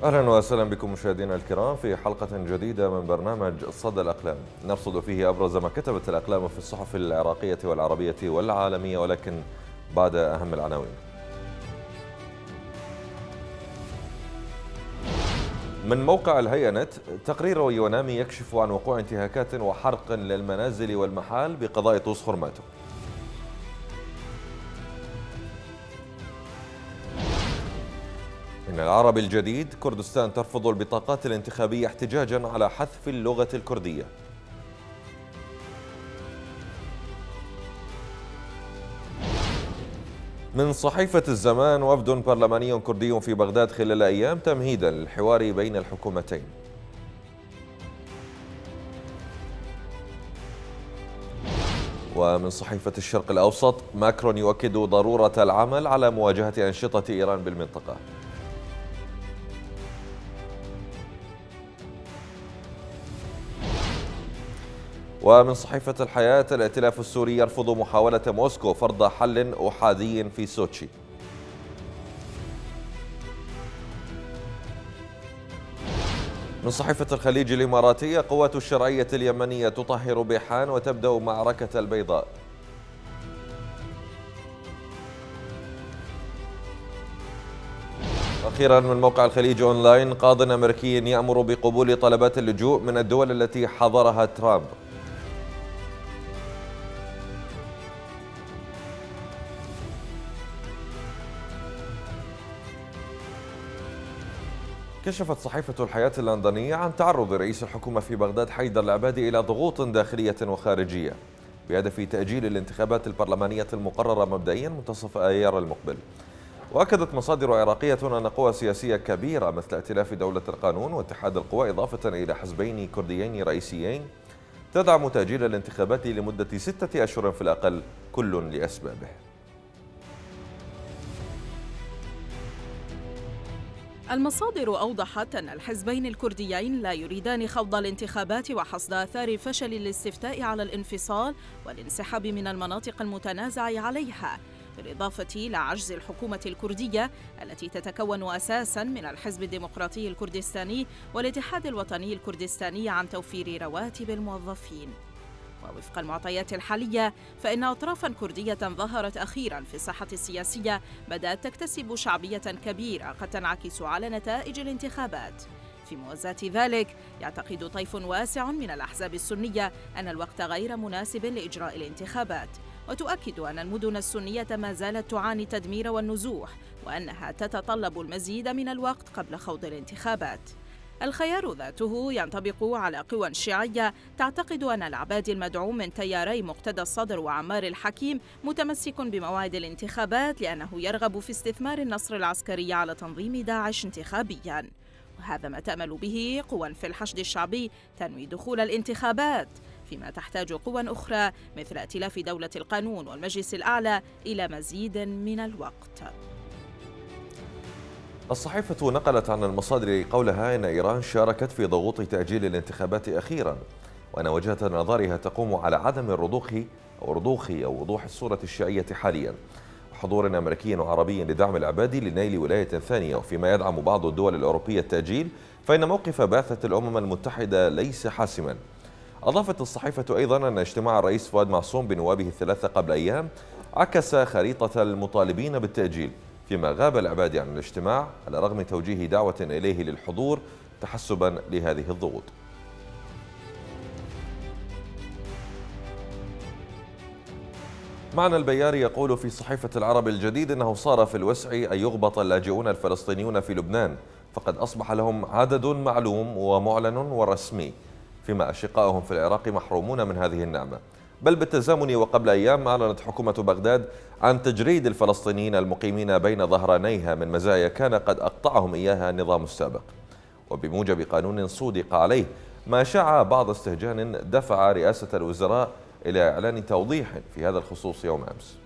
أهلا وسهلا بكم مشاهدينا الكرام في حلقة جديدة من برنامج صدى الأقلام، نرصد فيه أبرز ما كتبت الأقلام في الصحف العراقية والعربية والعالمية، ولكن بعد أهم العناوين. من موقع الهيئة نت، تقرير يونامي يكشف عن وقوع انتهاكات وحرق للمنازل والمحال بقضاء طوس خرماتو. من العربي الجديد، كردستان ترفض البطاقات الانتخابية احتجاجا على حذف اللغة الكردية. من صحيفة الزمان، وفد برلماني كردي في بغداد خلال أيام تمهيدا للحوار بين الحكومتين. ومن صحيفة الشرق الأوسط، ماكرون يؤكد ضرورة العمل على مواجهة أنشطة إيران بالمنطقة. ومن صحيفة الحياة، الائتلاف السوري يرفض محاولة موسكو فرض حل أحادي في سوتشي. من صحيفة الخليج الإماراتية، قوات الشرعية اليمنية تطهر بيحان وتبدأ معركة البيضاء. أخيرا من موقع الخليج أونلاين، قاض أمريكي يأمر بقبول طلبات اللجوء من الدول التي حظرها ترامب. كشفت صحيفة الحياة اللندنية عن تعرض رئيس الحكومة في بغداد حيدر العبادي إلى ضغوط داخلية وخارجية بهدف تأجيل الانتخابات البرلمانية المقررة مبدئيا منتصف آيار المقبل. وأكدت مصادر عراقية أن قوى سياسية كبيرة مثل ائتلاف دولة القانون واتحاد القوى، إضافة إلى حزبين كرديين رئيسيين، تدعم تأجيل الانتخابات لمدة 6 أشهر في الأقل، كل لأسبابه. المصادر أوضحت أن الحزبين الكرديين لا يريدان خوض الانتخابات وحصد آثار فشل الاستفتاء على الانفصال والانسحاب من المناطق المتنازع عليها، بالإضافة إلى عجز الحكومة الكردية التي تتكون أساساً من الحزب الديمقراطي الكردستاني والاتحاد الوطني الكردستاني عن توفير رواتب الموظفين. ووفق المعطيات الحالية، فإن أطرافاً كردية ظهرت أخيراً في الساحة السياسية بدأت تكتسب شعبية كبيرة قد تنعكس على نتائج الانتخابات. في موازاة ذلك، يعتقد طيف واسع من الأحزاب السنية أن الوقت غير مناسب لإجراء الانتخابات، وتؤكد أن المدن السنية ما زالت تعاني التدمير والنزوح، وأنها تتطلب المزيد من الوقت قبل خوض الانتخابات. الخيار ذاته ينطبق على قوى شيعية تعتقد أن العبادي المدعوم من تياري مقتدى الصدر وعمار الحكيم متمسك بموعد الانتخابات لأنه يرغب في استثمار النصر العسكري على تنظيم داعش انتخابياً، وهذا ما تأمل به قوى في الحشد الشعبي تنوي دخول الانتخابات، فيما تحتاج قوى أخرى مثل ائتلاف دولة القانون والمجلس الأعلى إلى مزيد من الوقت. الصحيفة نقلت عن المصادر قولها إن إيران شاركت في ضغوط تأجيل الانتخابات أخيرا، وأن وجهة نظرها تقوم على عدم رضوخ أو وضوح الصورة الشيعية حاليا، وحضور أمريكي وعربي لدعم العبادي لنيل ولاية ثانية. وفيما يدعم بعض الدول الأوروبية التأجيل، فإن موقف بعثة الأمم المتحدة ليس حاسما. أضافت الصحيفة أيضا أن اجتماع الرئيس فؤاد معصوم بنوابه الثلاثة قبل أيام عكس خريطة المطالبين بالتأجيل، فيما غاب العبادي عن الاجتماع على رغم توجيه دعوة إليه للحضور تحسبا لهذه الضغوط. معنى البياري يقول في صحيفة العرب الجديد إنه صار في الوسع أن يغبط اللاجئون الفلسطينيون في لبنان، فقد أصبح لهم عدد معلوم ومعلن ورسمي، فيما أشقائهم في العراق محرومون من هذه النعمة. بل بالتزامن، وقبل أيام أعلنت حكومة بغداد عن تجريد الفلسطينيين المقيمين بين ظهرانيها من مزايا كان قد أقطعهم إياها النظام السابق، وبموجب قانون صودق عليه، ما شاع بعض استهجان دفع رئاسة الوزراء إلى إعلان توضيح في هذا الخصوص يوم أمس.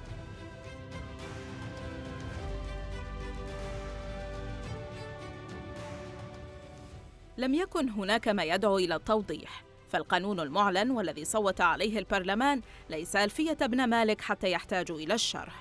لم يكن هناك ما يدعو إلى التوضيح، فالقانون المعلن والذي صوت عليه البرلمان ليس ألفية ابن مالك حتى يحتاج إلى الشرح.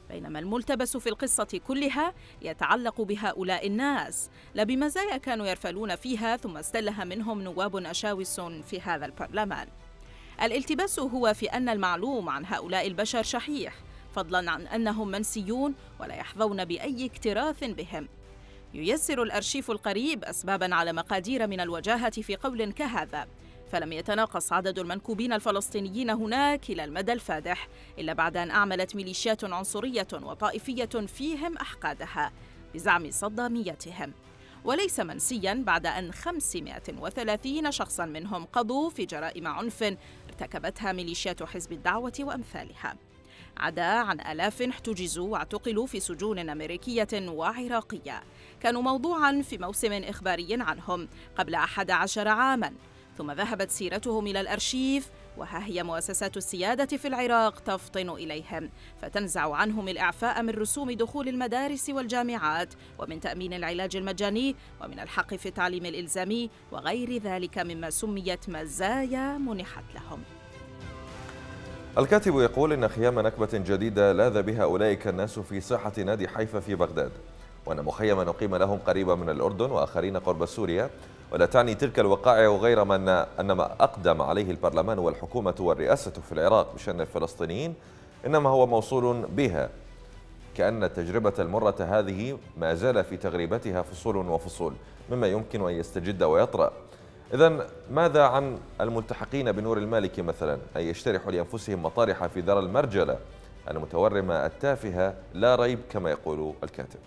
بينما الملتبس في القصة كلها يتعلق بهؤلاء الناس، لا بمزايا كانوا يرفلون فيها ثم استلها منهم نواب أشاوس في هذا البرلمان. الالتباس هو في أن المعلوم عن هؤلاء البشر شحيح، فضلاً عن أنهم منسيون ولا يحظون بأي اكتراث بهم. ييسر الأرشيف القريب أسباباً على مقادير من الوجاهة في قول كهذا، فلم يتناقص عدد المنكوبين الفلسطينيين هناك إلى المدى الفادح إلا بعد أن أعملت ميليشيات عنصرية وطائفية فيهم أحقادها بزعم صداميتهم، وليس منسياً بعد أن 530 شخصاً منهم قضوا في جرائم عنف ارتكبتها ميليشيات حزب الدعوة وأمثالها، عدا عن آلاف احتجزوا واعتقلوا في سجون أمريكية وعراقية كانوا موضوعاً في موسم إخباري عنهم قبل 11 عاماً، ثم ذهبت سيرتهم إلى الأرشيف، وها هي مؤسسات السيادة في العراق تفطن إليهم فتنزع عنهم الإعفاء من رسوم دخول المدارس والجامعات ومن تأمين العلاج المجاني ومن الحق في التعليم الإلزامي وغير ذلك مما سميت مزايا منحت لهم. الكاتب يقول إن خيام نكبة جديدة لاذ بها أولئك الناس في ساحة نادي حيفا في بغداد، وأن مخيما أقيم لهم قريبا من الأردن وآخرين قرب سوريا، ولا تعني تلك الوقائع غير أن ما أقدم عليه البرلمان والحكومة والرئاسة في العراق بشأن الفلسطينيين إنما هو موصول بها، كأن التجربة المرة هذه ما زال في تغريبتها فصول وفصول مما يمكن أن يستجد ويطرأ. إذن ماذا عن الملتحقين بنور المالكي مثلا، أن يشترحوا لأنفسهم مطارح في دار المرجلة المتورمة التافهة لا ريب كما يقول الكاتب؟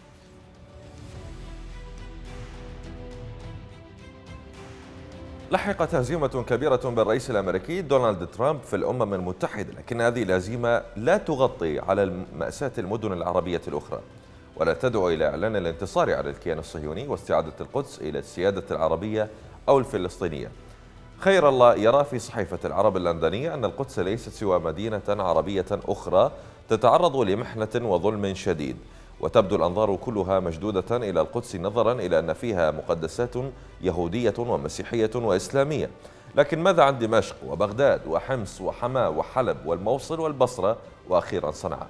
لحقت هزيمة كبيرة بالرئيس الأمريكي دونالد ترامب في الأمم المتحدة، لكن هذه الهزيمة لا تغطي على مأساة المدن العربية الأخرى ولا تدعو إلى إعلان الانتصار على الكيان الصهيوني واستعادة القدس إلى السيادة العربية أو الفلسطينية. خير الله يرى في صحيفة العرب اللندنية أن القدس ليست سوى مدينة عربية أخرى تتعرض لمحنة وظلم شديد، وتبدو الأنظار كلها مشدودة إلى القدس نظرا إلى أن فيها مقدسات يهودية ومسيحية وإسلامية. لكن ماذا عن دمشق وبغداد وحمص وحماة وحلب والموصل والبصرة وأخيرا صنعاء؟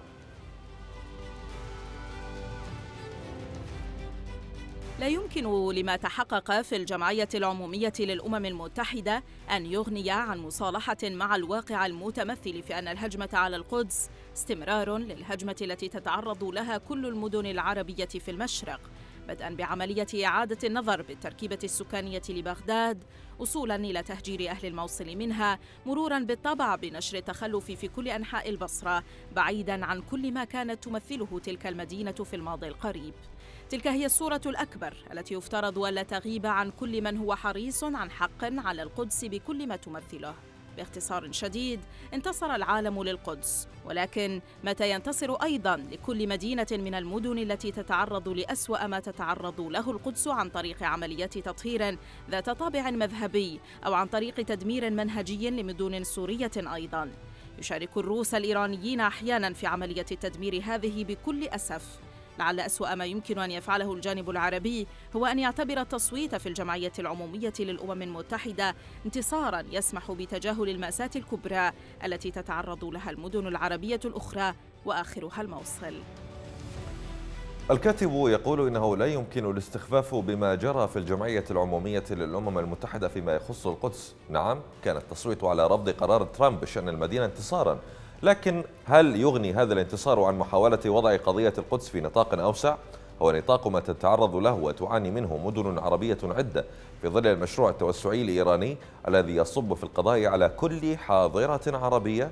لا يمكن لما تحقق في الجمعية العمومية للأمم المتحدة أن يغني عن مصالحة مع الواقع المتمثل في أن الهجمة على القدس استمرار للهجمة التي تتعرض لها كل المدن العربية في المشرق، بدءا بعملية إعادة النظر بالتركيبة السكانية لبغداد، وصولا إلى تهجير أهل الموصل منها، مرورا بالطبع بنشر التخلف في كل أنحاء البصرة بعيدا عن كل ما كانت تمثله تلك المدينة في الماضي القريب. تلك هي الصورة الأكبر التي يفترض ألا تغيب عن كل من هو حريص عن حق على القدس بكل ما تمثله. باختصار شديد، انتصر العالم للقدس، ولكن متى ينتصر أيضا لكل مدينة من المدن التي تتعرض لأسوأ ما تتعرض له القدس عن طريق عمليات تطهير ذات طابع مذهبي أو عن طريق تدمير منهجي لمدن سورية أيضا؟ يشارك الروس الإيرانيين أحيانا في عملية التدمير هذه بكل أسف. لعل أسوأ ما يمكن أن يفعله الجانب العربي هو أن يعتبر التصويت في الجمعية العمومية للأمم المتحدة انتصاراً يسمح بتجاهل المأساة الكبرى التي تتعرض لها المدن العربية الأخرى وآخرها الموصل. الكاتب يقول إنه لا يمكن الاستخفاف بما جرى في الجمعية العمومية للأمم المتحدة فيما يخص القدس. نعم، كان التصويت على رفض قرار ترامب بشأن المدينة انتصاراً، لكن هل يغني هذا الانتصار عن محاولة وضع قضية القدس في نطاق أوسع؟ هو نطاق ما تتعرض له وتعاني منه مدن عربية عدة في ظل المشروع التوسعي الإيراني الذي يصب في القضاء على كل حاضرة عربية.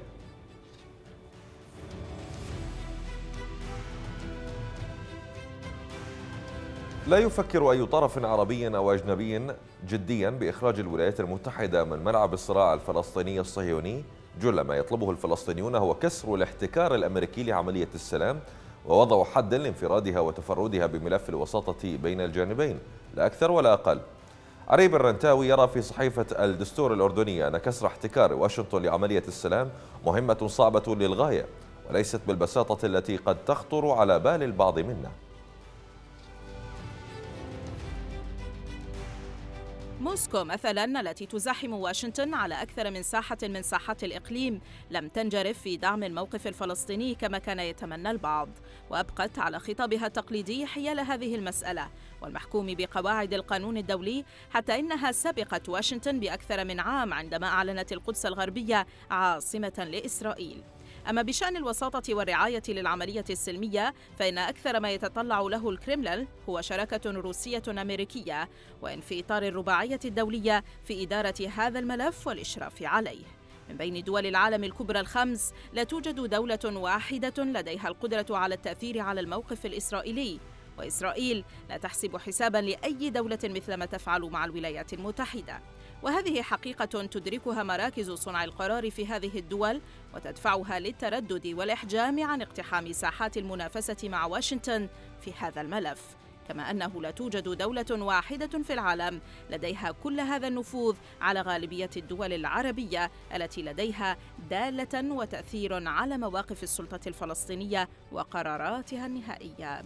لا يفكر أي طرف عربي أو أجنبي جديا بإخراج الولايات المتحدة من ملعب الصراع الفلسطيني الصهيوني. جل ما يطلبه الفلسطينيون هو كسر الاحتكار الأمريكي لعملية السلام ووضع حد لانفرادها وتفردها بملف الوساطة بين الجانبين، لا أكثر ولا أقل. عريب الرنتاوي يرى في صحيفة الدستور الأردنية أن كسر احتكار واشنطن لعملية السلام مهمة صعبة للغاية وليست بالبساطة التي قد تخطر على بال البعض منا. موسكو مثلا التي تزاحم واشنطن على أكثر من ساحة من ساحات الإقليم لم تنجرف في دعم الموقف الفلسطيني كما كان يتمنى البعض، وأبقت على خطابها التقليدي حيال هذه المسألة والمحكوم بقواعد القانون الدولي، حتى إنها سبقت واشنطن بأكثر من عام عندما أعلنت القدس الغربية عاصمة لإسرائيل. أما بشأن الوساطة والرعاية للعملية السلمية فإن أكثر ما يتطلع له الكرملين هو شراكة روسية أمريكية، وإن في إطار الرباعية الدولية في إدارة هذا الملف والإشراف عليه. من بين دول العالم الكبرى الخمس لا توجد دولة واحدة لديها القدرة على التأثير على الموقف الإسرائيلي، وإسرائيل لا تحسب حساباً لأي دولة مثل ما تفعل مع الولايات المتحدة. وهذه حقيقة تدركها مراكز صنع القرار في هذه الدول وتدفعها للتردد والإحجام عن اقتحام ساحات المنافسة مع واشنطن في هذا الملف، كما أنه لا توجد دولة واحدة في العالم لديها كل هذا النفوذ على غالبية الدول العربية التي لديها دالة وتأثير على مواقف السلطة الفلسطينية وقراراتها النهائية.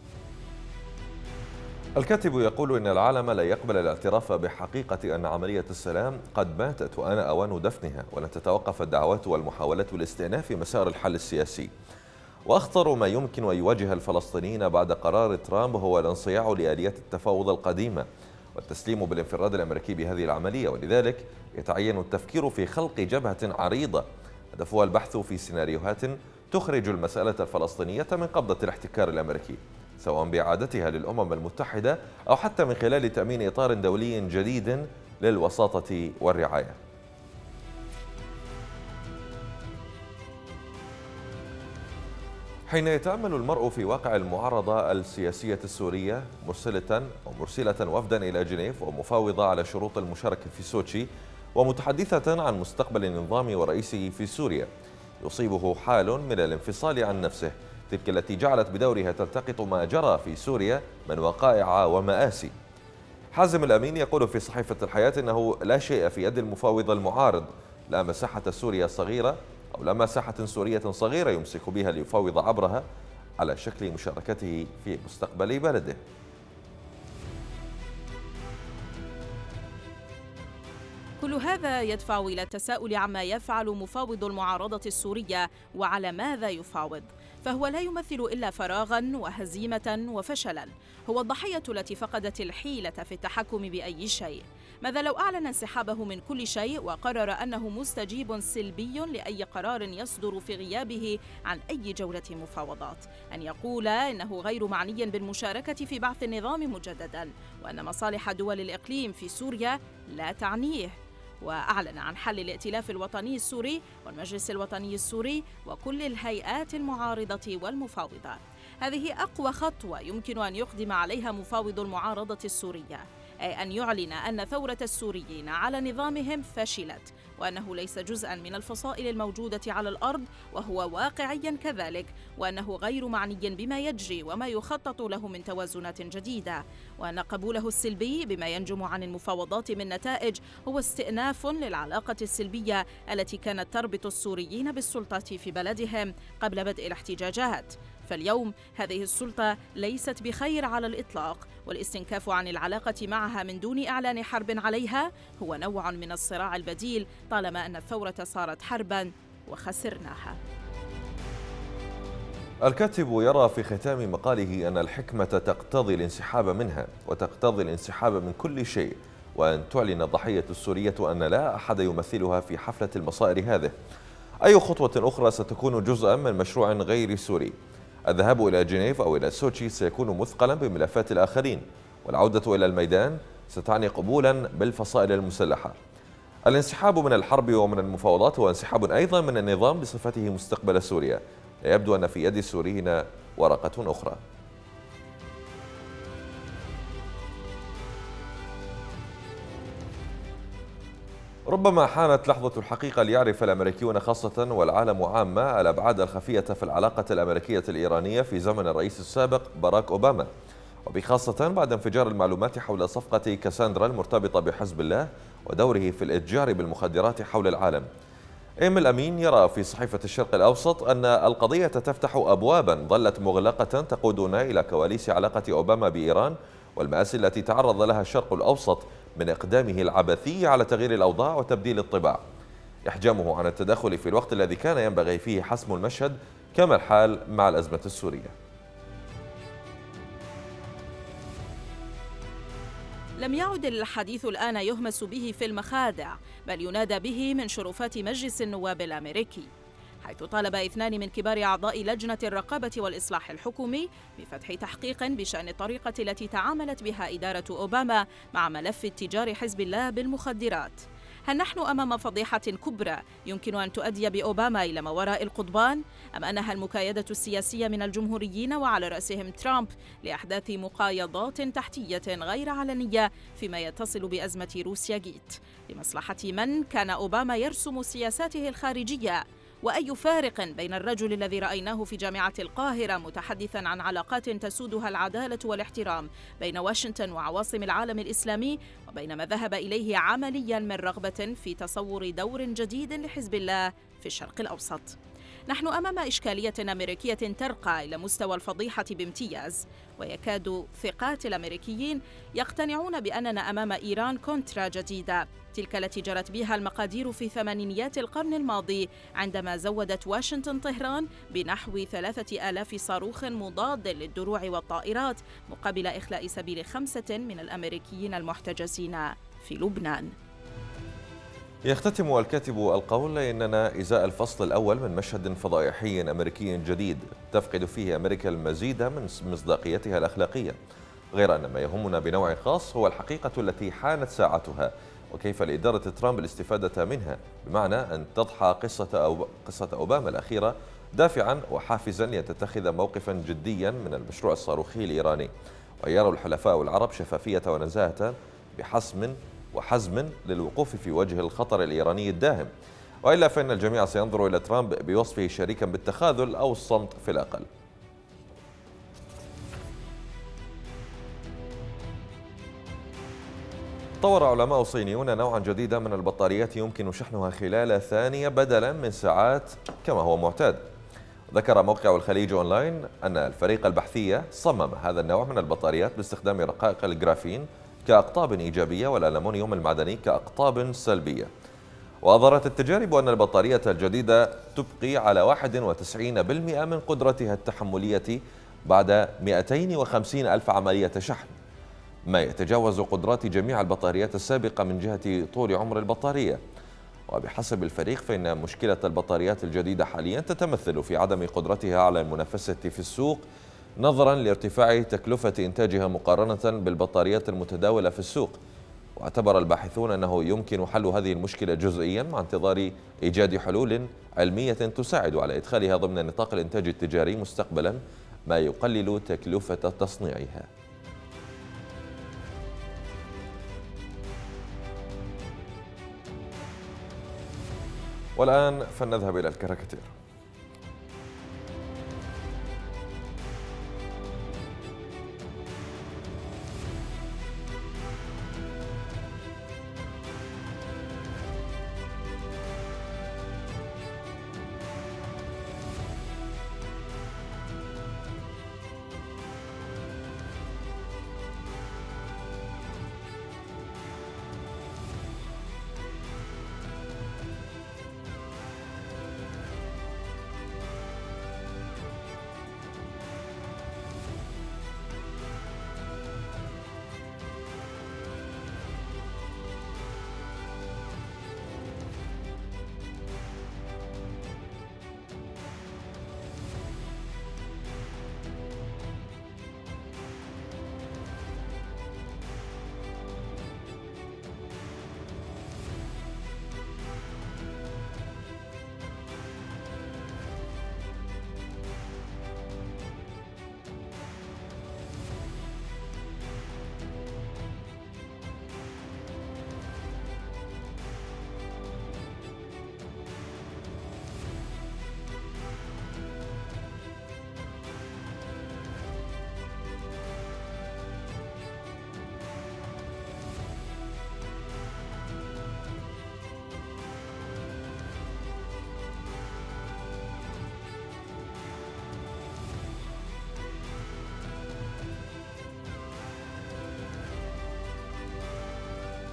الكاتب يقول إن العالم لا يقبل الاعتراف بحقيقة أن عملية السلام قد ماتت وآن أوان دفنها، ولن تتوقف الدعوات والمحاولات لاستئناف مسار الحل السياسي. وأخطر ما يمكن أن يواجه الفلسطينيين بعد قرار ترامب هو الانصياع لآليات التفاوض القديمة والتسليم بالانفراد الأمريكي بهذه العملية، ولذلك يتعين التفكير في خلق جبهة عريضة هدفها البحث في سيناريوهات تخرج المسألة الفلسطينية من قبضة الاحتكار الأمريكي، سواء بإعادتها للأمم المتحدة أو حتى من خلال تأمين إطار دولي جديد للوساطة والرعاية. حين يتأمل المرء في واقع المعارضة السياسية السورية مرسلة وفدا إلى جنيف ومفاوضة على شروط المشاركة في سوتشي ومتحدثة عن مستقبل النظام ورئيسه في سوريا، يصيبه حال من الانفصال عن نفسه، تلك التي جعلت بدورها تلتقط ما جرى في سوريا من وقائع ومآسي. حازم الأمين يقول في صحيفة الحياة إنه لا شيء في يد المفاوض المعارض، لا مساحة سوريا صغيرة أو لا مساحة سورية صغيرة يمسك بها ليفاوض عبرها على شكل مشاركته في مستقبل بلده. كل هذا يدفع إلى التساؤل عما يفعل مفاوض المعارضة السورية وعلى ماذا يفاوض، فهو لا يمثل إلا فراغاً وهزيمة وفشلاً. هو الضحية التي فقدت الحيلة في التحكم بأي شيء. ماذا لو أعلن انسحابه من كل شيء وقرر أنه مستجيب سلبي لأي قرار يصدر في غيابه عن أي جولة مفاوضات؟ أن يقول إنه غير معني بالمشاركة في بعث النظام مجدداً، وأن مصالح دول الإقليم في سوريا لا تعنيه، وأعلن عن حل الائتلاف الوطني السوري والمجلس الوطني السوري وكل الهيئات المعارضة والمفاوضة. هذه أقوى خطوة يمكن أن يقدم عليها مفاوض المعارضة السورية، أي أن يعلن أن ثورة السوريين على نظامهم فشلت، وأنه ليس جزءاً من الفصائل الموجودة على الأرض وهو واقعياً كذلك، وأنه غير معني بما يجري وما يخطط له من توازنات جديدة، وأن قبوله السلبي بما ينجم عن المفاوضات من نتائج هو استئناف للعلاقة السلبية التي كانت تربط السوريين بالسلطة في بلدهم قبل بدء الاحتجاجات. فاليوم هذه السلطة ليست بخير على الإطلاق، والاستنكاف عن العلاقة معها من دون إعلان حرب عليها هو نوع من الصراع البديل، طالما أن الثورة صارت حرباً وخسرناها. الكاتب يرى في ختام مقاله أن الحكمة تقتضي الانسحاب منها، وتقتضي الانسحاب من كل شيء، وأن تعلن الضحية السورية أن لا أحد يمثلها في حفلة المصائر هذه. أي خطوة أخرى ستكون جزءاً من مشروع غير سوري. الذهاب إلى جنيف أو إلى سوتشي سيكون مثقلا بملفات الآخرين، والعودة إلى الميدان ستعني قبولا بالفصائل المسلحة. الانسحاب من الحرب ومن المفاوضات هو انسحاب أيضا من النظام بصفته مستقبل سوريا. يبدو أن في يد السوريين ورقة أخرى. ربما حانت لحظة الحقيقة ليعرف الأمريكيون خاصة والعالم عامة الأبعاد الخفية في العلاقة الأمريكية الإيرانية في زمن الرئيس السابق باراك أوباما، وبخاصة بعد انفجار المعلومات حول صفقة كاساندرا المرتبطة بحزب الله ودوره في الإتجار بالمخدرات حول العالم. إيميل أمين يرى في صحيفة الشرق الأوسط أن القضية تفتح أبوابا ظلت مغلقة تقودنا إلى كواليس علاقة أوباما بإيران والمآسي التي تعرض لها الشرق الأوسط من إقدامه العبثي على تغيير الأوضاع وتبديل الطباع. إحجامه عن التدخل في الوقت الذي كان ينبغي فيه حسم المشهد، كما الحال مع الأزمة السورية. لم يعد الحديث الآن يهمس به في المخادع، بل ينادى به من شرفات مجلس النواب الأمريكي، حيث طالب 2 من كبار أعضاء لجنة الرقابة والإصلاح الحكومي بفتح تحقيق بشأن الطريقة التي تعاملت بها إدارة أوباما مع ملف اتجار حزب الله بالمخدرات. هل نحن أمام فضيحة كبرى يمكن أن تؤدي بأوباما إلى ما وراء القضبان؟ أم أنها المكايدة السياسية من الجمهوريين وعلى رأسهم ترامب لإحداث مقايضات تحتية غير علنية فيما يتصل بأزمة روسيا جيت، لمصلحة من كان أوباما يرسم سياساته الخارجية؟ وأي فارق بين الرجل الذي رأيناه في جامعة القاهرة متحدثاً عن علاقات تسودها العدالة والاحترام بين واشنطن وعواصم العالم الإسلامي، وبين ما ذهب إليه عملياً من رغبة في تصور دور جديد لحزب الله في الشرق الأوسط؟ نحن أمام إشكالية أمريكية ترقى إلى مستوى الفضيحة بامتياز، ويكاد ثقات الأمريكيين يقتنعون بأننا أمام إيران كونترا جديدة، تلك التي جرت بها المقادير في ثمانينيات القرن الماضي، عندما زودت واشنطن طهران بنحو 3000 صاروخ مضاد للدروع والطائرات مقابل إخلاء سبيل 5 من الأمريكيين المحتجزين في لبنان. يختتم الكاتب القول: إننا إزاء الفصل الأول من مشهد فضائحي أمريكي جديد تفقد فيه أمريكا المزيد من مصداقيتها الأخلاقية، غير أن ما يهمنا بنوع خاص هو الحقيقة التي حانت ساعتها، وكيف لإدارة ترامب الاستفادة منها، بمعنى أن تضحى قصة أوباما الأخيرة دافعا وحافزا لتتخذ موقفا جديا من المشروع الصاروخي الإيراني، ويرى الحلفاء العرب شفافية ونزاهة وحزم للوقوف في وجه الخطر الإيراني الداهم، وإلا فإن الجميع سينظر إلى ترامب بوصفه شريكا بالتخاذل أو الصمت في الأقل. طور علماء صينيون نوعا جديدا من البطاريات يمكن شحنها خلال ثانية بدلا من ساعات كما هو معتاد. ذكر موقع الخليج أونلاين أن الفريق البحثي صمم هذا النوع من البطاريات باستخدام رقائق الجرافين كأقطاب إيجابية والألمنيوم المعدني كأقطاب سلبية. وأظهرت التجارب أن البطارية الجديدة تبقي على 91% من قدرتها التحملية بعد 250 ألف عملية شحن، ما يتجاوز قدرات جميع البطاريات السابقة من جهة طول عمر البطارية. وبحسب الفريق فإن مشكلة البطاريات الجديدة حاليا تتمثل في عدم قدرتها على المنافسة في السوق، نظرا لارتفاع تكلفة إنتاجها مقارنة بالبطاريات المتداولة في السوق. واعتبر الباحثون أنه يمكن حل هذه المشكلة جزئيا مع انتظار إيجاد حلول علمية تساعد على إدخالها ضمن نطاق الإنتاج التجاري مستقبلا، ما يقلل تكلفة تصنيعها. والآن فلنذهب إلى الكاريكاتير.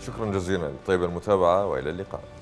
شكرا جزيلا، طيب المتابعة وإلى اللقاء.